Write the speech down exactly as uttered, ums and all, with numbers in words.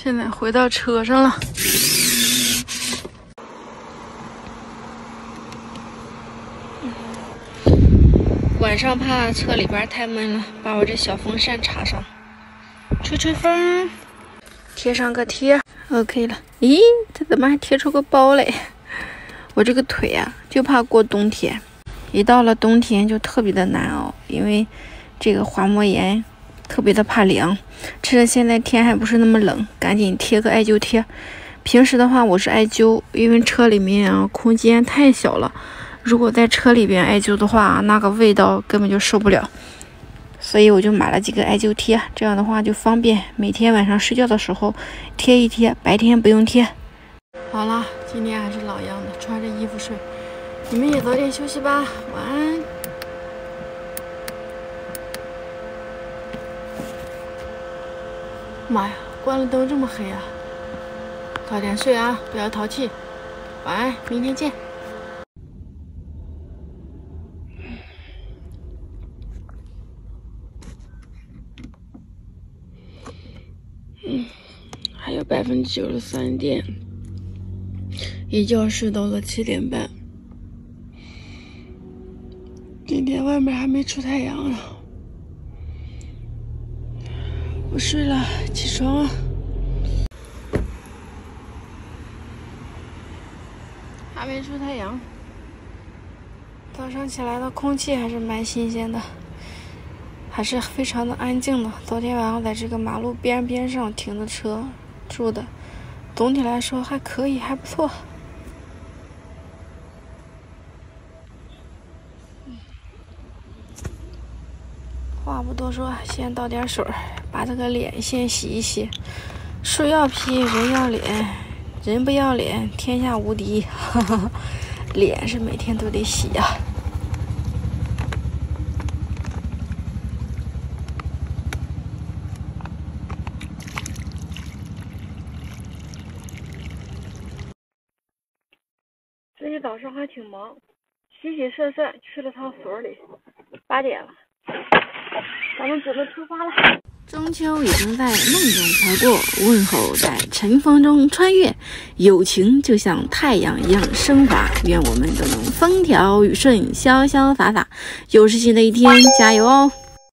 现在回到车上了。晚上怕车里边太闷了，把我这小风扇插上，吹吹风，贴上个贴 ，OK 了。咦，这怎么还贴出个包来？我这个腿啊，就怕过冬天，一到了冬天就特别的难熬，因为这个滑膜炎特别的怕凉。趁着现在天还不是那么冷，赶紧贴个艾灸贴。平时的话我是艾灸，因为车里面啊空间太小了。如果在车里边艾灸的话，那个味道根本就受不了，所以我就买了几个艾灸贴，这样的话就方便，每天晚上睡觉的时候贴一贴，白天不用贴。好了，今天还是老样的，穿着衣服睡，你们也早点休息吧，晚安。妈呀，关了灯这么黑啊！早点睡啊，不要淘气。晚安，明天见。嗯，还有百分之九十三电，一觉睡到了七点半。今天外面还没出太阳呢，我睡了，起床了。还没出太阳，早上起来的空气还是蛮新鲜的。还是非常的安静的。昨天晚上在这个马路边边上停的车住的，总体来说还可以，还不错。话不多说，先倒点水，把这个脸先洗一洗。树要皮，人要脸，人不要脸，天下无敌。哈哈，脸是每天都得洗呀、啊。今天早上还挺忙，洗洗涮涮去了趟所里，八点了，咱们准备出发了。中秋已经在梦中飘过，问候在晨风中穿越，友情就像太阳一样升华，愿我们都能风调雨顺，潇潇洒洒。又是新的一天，加油哦！